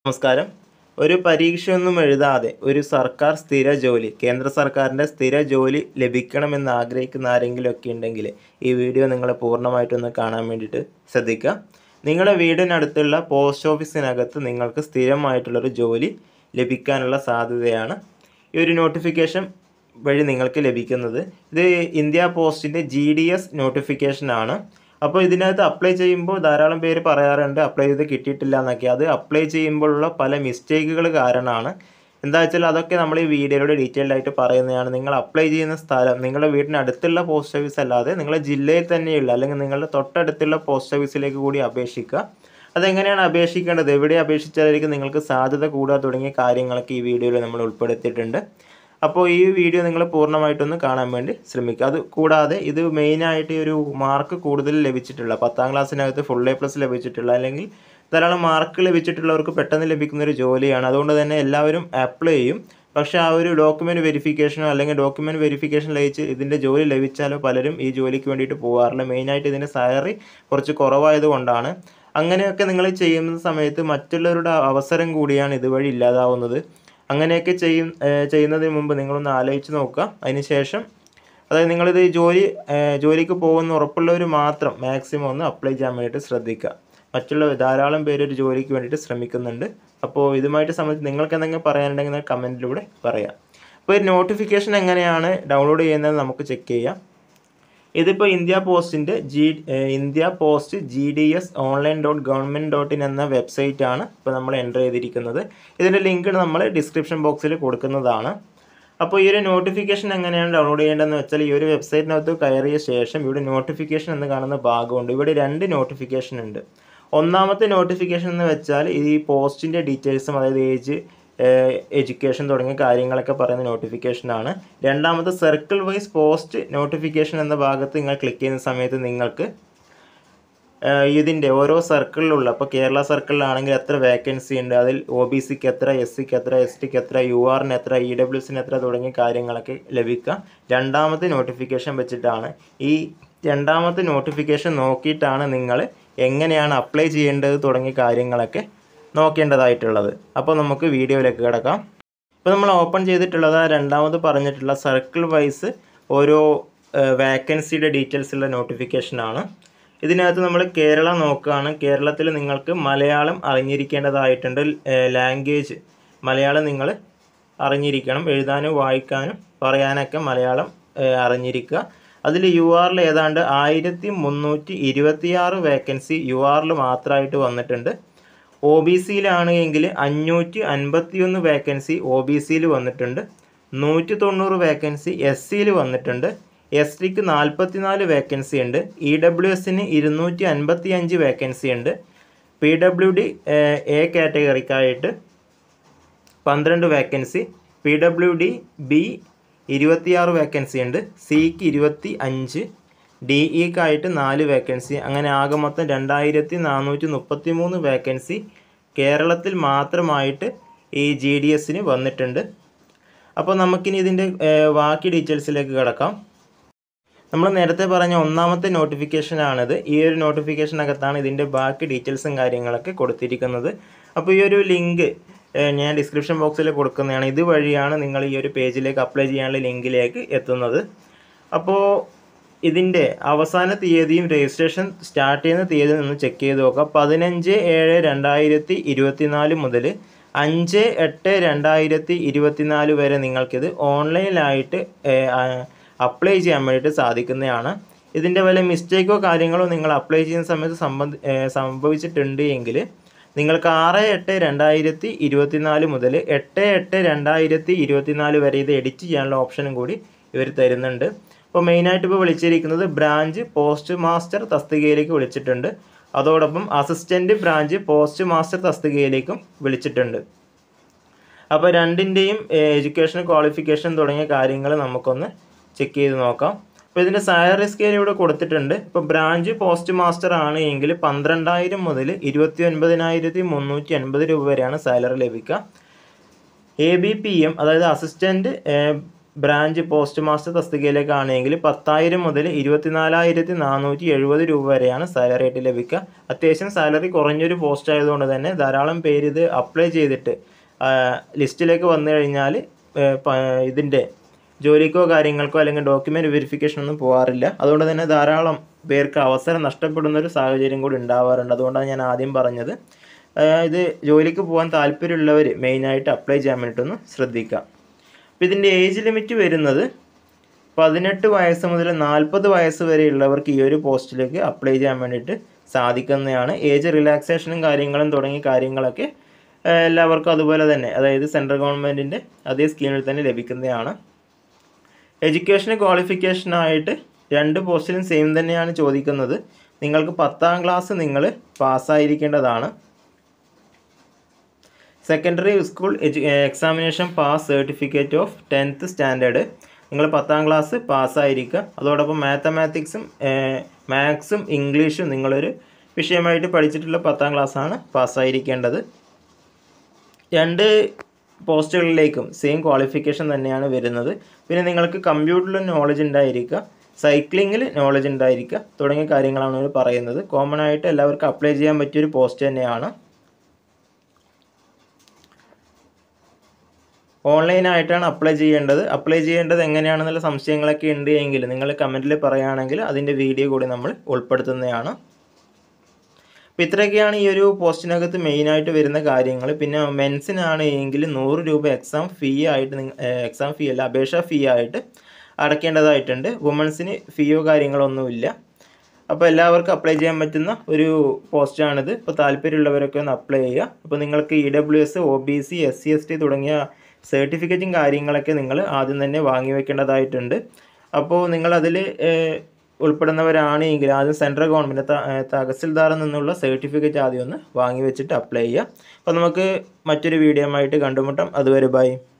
നമസ്കാരം. ഒരു പരീക്ഷയൊന്നും എഴുതാതെ ഒരു സർക്കാർ സ്ഥിര ജോലി, കേന്ദ്ര സർക്കാരിൻ്റെ സ്ഥിര ജോലി ലഭിക്കണമെന്ന് ആഗ്രഹിക്കുന്ന ആരെങ്കിലുമൊക്കെ ഉണ്ടെങ്കിൽ ഈ വീഡിയോ നിങ്ങൾ പൂർണ്ണമായിട്ടൊന്ന് കാണാൻ വേണ്ടിയിട്ട് ശ്രദ്ധിക്കുക. നിങ്ങളുടെ വീടിനടുത്തുള്ള പോസ്റ്റ് ഓഫീസിനകത്ത് നിങ്ങൾക്ക് സ്ഥിരമായിട്ടുള്ളൊരു ജോലി ലഭിക്കാനുള്ള സാധ്യതയാണ് ഈ ഒരു നോട്ടിഫിക്കേഷൻ വഴി നിങ്ങൾക്ക് ലഭിക്കുന്നത്. ഇത് ഇന്ത്യ പോസ്റ്റിൻ്റെ GDS നോട്ടിഫിക്കേഷനാണ്. അപ്പോൾ ഇതിനകത്ത് അപ്ലൈ ചെയ്യുമ്പോൾ ധാരാളം പേര് പറയാറുണ്ട് അപ്ലൈ ചെയ്ത് കിട്ടിയിട്ടില്ല എന്നൊക്കെ. അത് അപ്ലൈ ചെയ്യുമ്പോഴുള്ള പല മിസ്റ്റേക്കുകൾ കാരണമാണ്. എന്താ വെച്ചാൽ അതൊക്കെ നമ്മൾ ഈ വീഡിയോയിലൂടെ ഡീറ്റെയിൽഡ് ആയിട്ട് പറയുന്നതാണ്. നിങ്ങൾ അപ്ലൈ ചെയ്യുന്ന സ്ഥലം നിങ്ങളുടെ വീടിനടുത്തുള്ള പോസ്റ്റ് ഓഫീസ് അല്ലാതെ നിങ്ങളുടെ ജില്ലയിൽ തന്നെയുള്ള അല്ലെങ്കിൽ നിങ്ങളുടെ തൊട്ടടുത്തുള്ള പോസ്റ്റ് ഓഫീസിലേക്ക് കൂടി അപേക്ഷിക്കുക. അതെങ്ങനെയാണ് അപേക്ഷിക്കേണ്ടത്, എവിടെ അപേക്ഷിച്ചാലായിരിക്കും നിങ്ങൾക്ക് സാധ്യത കൂടുക തുടങ്ങിയ കാര്യങ്ങളൊക്കെ ഈ വീഡിയോയിൽ നമ്മൾ ഉൾപ്പെടുത്തിയിട്ടുണ്ട്. അപ്പോൾ ഈ വീഡിയോ നിങ്ങൾ പൂർണ്ണമായിട്ടൊന്ന് കാണാൻ വേണ്ടി ശ്രമിക്കുക. അത് കൂടാതെ ഇത് മെയിനായിട്ട് ഒരു മാർക്ക് കൂടുതൽ ലഭിച്ചിട്ടുള്ള 10ാം ക്ലാസ്സിനകത്ത് ഫുൾ A+ ലഭിച്ചിട്ടുള്ള അല്ലെങ്കിൽ ധാരാളം മാർക്ക് ലഭിച്ചിട്ടുള്ളവർക്ക് പെട്ടെന്ന് ലഭിക്കുന്നൊരു ജോലിയാണ്. അതുകൊണ്ട് തന്നെ എല്ലാവരും അപ്ലൈ ചെയ്യും. പക്ഷേ ആ ഒരു ഡോക്യുമെൻറ്റ് വെരിഫിക്കേഷനോ അല്ലെങ്കിൽ ഡോക്യുമെൻറ്റ് വെരിഫിക്കേഷൻ ലഭിച്ച് ഇതിൻ്റെ ജോലി ലഭിച്ചാലോ പലരും ഈ ജോലിക്ക് വേണ്ടിയിട്ട് പോകാറില്ല. മെയിനായിട്ട് ഇതിൻ്റെ സാലറി കുറച്ച് കുറവായതുകൊണ്ടാണ്. അങ്ങനെയൊക്കെ നിങ്ങൾ ചെയ്യുന്ന സമയത്ത് മറ്റുള്ളവരുടെ അവസരം കൂടിയാണ് ഇതുവഴി ഇല്ലാതാവുന്നത്. അങ്ങനെയൊക്കെ ചെയ്യുന്നതിന് മുമ്പ് നിങ്ങളൊന്ന് ആലോചിച്ച് നോക്കുക. അതിനുശേഷം അതായത് നിങ്ങളിത് ജോലിക്ക് പോകുന്ന ഉറപ്പുള്ളവർ മാത്രം മാക്സിമം ഒന്ന് അപ്ലൈ ചെയ്യാൻ വേണ്ടിയിട്ട് ശ്രദ്ധിക്കുക. മറ്റുള്ള ധാരാളം പേര് ഒരു ജോലിക്ക് വേണ്ടിയിട്ട് ശ്രമിക്കുന്നുണ്ട്. അപ്പോൾ ഇതുമായിട്ട് സംബന്ധിച്ച് നിങ്ങൾക്ക് എന്തെങ്കിലും പറയാനുണ്ടെങ്കിൽ കമൻറ്റിലൂടെ പറയാം. അപ്പോൾ ഈ നോട്ടിഫിക്കേഷൻ എങ്ങനെയാണ് ഡൗൺലോഡ് ചെയ്യുന്നത് നമുക്ക് ചെക്ക് ചെയ്യാം. ഇതിപ്പോൾ ഇന്ത്യ പോസ്റ്റ് GDS online.government.in എന്ന വെബ്സൈറ്റാണ് ഇപ്പോൾ നമ്മൾ എൻ്റർ ചെയ്തിരിക്കുന്നത്. ഇതിൻ്റെ ലിങ്ക് നമ്മൾ ഡിസ്ക്രിപ്ഷൻ ബോക്സിൽ കൊടുക്കുന്നതാണ്. അപ്പോൾ ഈ ഒരു നോട്ടിഫിക്കേഷൻ എങ്ങനെയാണ് ഡൗൺലോഡ് ചെയ്യേണ്ടതെന്ന് വെച്ചാൽ ഈ ഒരു വെബ്സൈറ്റിനകത്ത് കയറിയ ശേഷം ഇവിടെ നോട്ടിഫിക്കേഷൻ എന്ന് കാണുന്ന ഭാഗമുണ്ട്. ഇവിടെ 2 നോട്ടിഫിക്കേഷൻ ഉണ്ട്. ഒന്നാമത്തെ നോട്ടിഫിക്കേഷൻ എന്ന് വെച്ചാൽ ഈ പോസ്റ്റിൻ്റെ ഡീറ്റെയിൽസും അതായത് ഏജ്, എഡ്യൂക്കേഷൻ തുടങ്ങിയ കാര്യങ്ങളൊക്കെ പറയുന്ന നോട്ടിഫിക്കേഷനാണ്. രണ്ടാമത്തെ സർക്കിൾ വൈസ് പോസ്റ്റ് നോട്ടിഫിക്കേഷൻ എന്ന ഭാഗത്ത് നിങ്ങൾ ക്ലിക്ക് ചെയ്യുന്ന സമയത്ത് നിങ്ങൾക്ക് ഇതിൻ്റെ ഓരോ സർക്കിളിലുള്ള, ഇപ്പോൾ കേരള സർക്കിളിലാണെങ്കിൽ എത്ര വേക്കൻസി ഉണ്ട്, അതിൽ OBCക്ക് എത്ര, SCക്ക് എത്ര, STക്ക് എത്ര, URന് എത്ര, EWSന് എത്ര തുടങ്ങിയ കാര്യങ്ങളൊക്കെ ലഭിക്കുക രണ്ടാമത്തെ നോട്ടിഫിക്കേഷൻ വെച്ചിട്ടാണ്. ഈ രണ്ടാമത്തെ നോട്ടിഫിക്കേഷൻ നോക്കിയിട്ടാണ് നിങ്ങൾ എങ്ങനെയാണ് അപ്ലൈ ചെയ്യേണ്ടത് തുടങ്ങിയ കാര്യങ്ങളൊക്കെ നോക്കേണ്ടതായിട്ടുള്ളത്. അപ്പോൾ നമുക്ക് വീഡിയോയിലേക്ക് കിടക്കാം. ഇപ്പോൾ നമ്മൾ ഓപ്പൺ ചെയ്തിട്ടുള്ളത് രണ്ടാമത് പറഞ്ഞിട്ടുള്ള സർക്കിൾ വൈസ് ഓരോ വാക്കൻസിയുടെ ഡീറ്റെയിൽസ് ഉള്ള നോട്ടിഫിക്കേഷനാണ്. ഇതിനകത്ത് നമ്മൾ കേരളം നോക്കുകയാണ്. കേരളത്തിൽ നിങ്ങൾക്ക് മലയാളം അറിഞ്ഞിരിക്കേണ്ടതായിട്ടുണ്ട്. ലാംഗ്വേജ് മലയാളം നിങ്ങൾ അറിഞ്ഞിരിക്കണം. എഴുതാനും വായിക്കാനും പറയാനൊക്കെ മലയാളം അറിഞ്ഞിരിക്കുക. അതിൽ URൽ ഏതാണ്ട് 1326 വേക്കൻസി URൽ മാത്രമായിട്ട് വന്നിട്ടുണ്ട്. OBCയിലാണ് എങ്കിൽ 551 വേക്കൻസി OBCയിൽ വന്നിട്ടുണ്ട്. 190 വേക്കൻസി SCയിൽ വന്നിട്ടുണ്ട്. STക്ക് 44 വേക്കൻസി ഉണ്ട്. EWSന് 255 വേക്കൻസി ഉണ്ട്. PWD A കാറ്റഗറിക്കായിട്ട് 12 വേക്കൻസി, PWD B 26 വേക്കൻസി ഉണ്ട്. Cക്ക് 25, DEക്കായിട്ട് 4 വേക്കൻസി. അങ്ങനെ ആകെ മൊത്തം 2433 വേക്കൻസി കേരളത്തിൽ മാത്രമായിട്ട് ഈ GDSന് വന്നിട്ടുണ്ട്. അപ്പോൾ നമുക്കിനി ഇതിൻ്റെ ബാക്കി ഡീറ്റെയിൽസിലേക്ക് കിടക്കാം. നമ്മൾ നേരത്തെ പറഞ്ഞ ഒന്നാമത്തെ നോട്ടിഫിക്കേഷനാണിത്. ഈ ഒരു നോട്ടിഫിക്കേഷനകത്താണ് ഇതിൻ്റെ ബാക്കി ഡീറ്റെയിൽസും കാര്യങ്ങളൊക്കെ കൊടുത്തിരിക്കുന്നത്. അപ്പോൾ ഈ ഒരു ലിങ്ക് ഞാൻ ഡിസ്ക്രിപ്ഷൻ ബോക്സിൽ കൊടുക്കുന്നതാണ്. ഇതുവഴിയാണ് നിങ്ങൾ ഈ ഒരു പേജിലേക്ക് അപ്ലൈ ചെയ്യാനുള്ള ലിങ്കിലേക്ക് എത്തുന്നത്. അപ്പോൾ ഇതിൻ്റെ അവസാന തീയതിയും രജിസ്ട്രേഷൻ സ്റ്റാർട്ട് ചെയ്യുന്ന തീയതി ഒന്ന് ചെക്ക് ചെയ്ത് നോക്കാം. 15/7/2024 മുതൽ 5/8/2024 വരെ നിങ്ങൾക്കിത് ഓൺലൈനിലായിട്ട് അപ്ലൈ ചെയ്യാൻ വേണ്ടിയിട്ട് സാധിക്കുന്നതാണ്. ഇതിൻ്റെ വല്ല മിസ്റ്റേക്കോ കാര്യങ്ങളോ നിങ്ങൾ അപ്ലൈ ചെയ്യുന്ന സമയത്ത് സംഭവിച്ചിട്ടുണ്ട് എങ്കിൽ നിങ്ങൾക്ക് 6/8/2024 മുതൽ 8/8/2024 വരെ ഇത് എഡിറ്റ് ചെയ്യാനുള്ള ഓപ്ഷനും കൂടി ഇവർ തരുന്നുണ്ട്. അപ്പോൾ മെയിനായിട്ട് ഇപ്പോൾ വിളിച്ചിരിക്കുന്നത് ബ്രാഞ്ച് പോസ്റ്റ് മാസ്റ്റർ തസ്തികയിലേക്ക് വിളിച്ചിട്ടുണ്ട്. അതോടൊപ്പം അസിസ്റ്റൻറ്റ് ബ്രാഞ്ച് പോസ്റ്റ് മാസ്റ്റർ തസ്തികയിലേക്കും വിളിച്ചിട്ടുണ്ട്. അപ്പോൾ രണ്ടിൻ്റെയും എഡ്യൂക്കേഷൻ ക്വാളിഫിക്കേഷൻ തുടങ്ങിയ കാര്യങ്ങൾ നമുക്കൊന്ന് ചെക്ക് ചെയ്ത് നോക്കാം. അപ്പോൾ ഇതിൻ്റെ സാലറി സ്കെയിൽ ഇവിടെ കൊടുത്തിട്ടുണ്ട്. ഇപ്പോൾ ബ്രാഞ്ച് പോസ്റ്റ് മാസ്റ്റർ ആണ് എങ്കിൽ 12,000 മുതൽ 29,380 രൂപ വരെയാണ് സാലറി ലഭിക്കുക. ABPM അതായത് അസിസ്റ്റൻറ്റ് ബ്രാഞ്ച് പോസ്റ്റ് മാസ്റ്റർ തസ്തികയിലേക്കാണെങ്കിൽ 10,000 മുതൽ 24,470 രൂപ വരെയാണ് സാലറി ആയിട്ട് ലഭിക്കുക. അത്യാവശ്യം സാലറി കുറഞ്ഞൊരു പോസ്റ്റ് ആയതുകൊണ്ട് തന്നെ ധാരാളം പേര് ഇത് അപ്ലൈ ചെയ്തിട്ട് ലിസ്റ്റിലേക്ക് വന്നു കഴിഞ്ഞാൽ ഇതിൻ്റെ ജോലിക്കോ കാര്യങ്ങൾക്കോ അല്ലെങ്കിൽ ഡോക്യുമെൻ്റ് വെരിഫിക്കേഷനൊന്നും പോകാറില്ല. അതുകൊണ്ട് തന്നെ ധാരാളം പേർക്ക് അവസരം നഷ്ടപ്പെടുന്നൊരു സാഹചര്യം കൂടി ഉണ്ടാവാറുണ്ട്. അതുകൊണ്ടാണ് ഞാൻ ആദ്യം പറഞ്ഞത്. ഇത് ജോലിക്ക് പോകാൻ താല്പര്യമുള്ളവർ മെയിനായിട്ട് അപ്ലൈ ചെയ്യാൻ വേണ്ടിയിട്ടൊന്ന് ശ്രദ്ധിക്കുക. അപ്പോൾ ഇതിൻ്റെ ഏജ് ലിമിറ്റ് വരുന്നത് 18 വയസ്സ് മുതൽ 40 വയസ്സ് വരെയുള്ളവർക്ക് ഈ ഒരു പോസ്റ്റിലേക്ക് അപ്ലൈ ചെയ്യാൻ വേണ്ടിയിട്ട് സാധിക്കുന്നതാണ്. ഏജ് റിലാക്സേഷനും കാര്യങ്ങളും തുടങ്ങിയ കാര്യങ്ങളൊക്കെ എല്ലാവർക്കും അതുപോലെ തന്നെ, അതായത് സെൻട്രൽ ഗവൺമെൻറ്റിൻ്റെ അതേ സ്കീമിൽ തന്നെ ലഭിക്കുന്നതാണ്. എഡ്യൂക്കേഷൻ ക്വാളിഫിക്കേഷനായിട്ട് 2 പോസ്റ്റിലും സെയിം തന്നെയാണ് ചോദിക്കുന്നത്. നിങ്ങൾക്ക് 10ാം ക്ലാസ് നിങ്ങൾ പാസ്സായിരിക്കേണ്ടതാണ്. Secondary school examination pass certificate of 10th standard നിങ്ങൾ 10ാം ക്ലാസ് പാസ്സായിരിക്കുക. അതോടൊപ്പം മാത്സും ഇംഗ്ലീഷും നിങ്ങളൊരു വിഷയമായിട്ട് പഠിച്ചിട്ടുള്ള 10ാം ക്ലാസ്സാണ് പാസ്സായിരിക്കേണ്ടത്. 2 പോസ്റ്റുകളിലേക്കും സെയിം ക്വാളിഫിക്കേഷൻ തന്നെയാണ് വരുന്നത്. പിന്നെ നിങ്ങൾക്ക് കമ്പ്യൂട്ടറിൽ നോളജ് ഉണ്ടായിരിക്കുക, സൈക്ലിങ്ങിൽ നോളജ് ഉണ്ടായിരിക്കുക തുടങ്ങിയ കാര്യങ്ങളാണ് അവർ പറയുന്നത്. കോമൺ ആയിട്ട് എല്ലാവർക്കും അപ്ലൈ ചെയ്യാൻ പറ്റിയൊരു പോസ്റ്റ് തന്നെയാണ്. ഓൺലൈനായിട്ടാണ് അപ്ലൈ ചെയ്യേണ്ടത് എങ്ങനെയാണെന്നുള്ള സംശയങ്ങളൊക്കെ ഉണ്ട് എങ്കിൽ നിങ്ങൾ കമൻറ്റിൽ പറയുകയാണെങ്കിൽ അതിൻ്റെ വീഡിയോ കൂടി നമ്മൾ ഉൾപ്പെടുത്തുന്നതാണ്. അപ്പോൾ ഇത്രയൊക്കെയാണ് ഈ ഒരു പോസ്റ്റിനകത്ത് മെയിനായിട്ട് വരുന്ന കാര്യങ്ങൾ. പിന്നെ മെൻസിനാണ് എങ്കിൽ 100 രൂപ എക്സാം ഫീ അല്ല അപേക്ഷാ ഫീ ആയിട്ട് അടയ്ക്കേണ്ടതായിട്ടുണ്ട്. വുമൻസിന് ഫീയോ കാര്യങ്ങളൊന്നുമില്ല. അപ്പോൾ എല്ലാവർക്കും അപ്ലൈ ചെയ്യാൻ പറ്റുന്ന ഒരു പോസ്റ്റാണിത്. അപ്പോൾ താല്പര്യമുള്ളവരൊക്കെ ഒന്ന് അപ്ലൈ ചെയ്യുക. അപ്പോൾ നിങ്ങൾക്ക് EWS, OBC, SC, ST തുടങ്ങിയ സർട്ടിഫിക്കറ്റും കാര്യങ്ങളൊക്കെ നിങ്ങൾ ആദ്യം തന്നെ വാങ്ങി വെക്കേണ്ടതായിട്ടുണ്ട്. അപ്പോൾ നിങ്ങളതിൽ ഉൾപ്പെടുന്നവരാണ് എങ്കിൽ ആദ്യം സെൻട്രൽ ഗവൺമെൻറ് തഹസിൽദാറിൽ നിന്നുള്ള സർട്ടിഫിക്കറ്റ് ആദ്യം ഒന്ന് വാങ്ങി വെച്ചിട്ട് അപ്ലൈ ചെയ്യുക. അപ്പോൾ നമുക്ക് മറ്റൊരു വീഡിയോ ആയിട്ട് കണ്ടുമുട്ടാം. അതുവരെ ബൈ.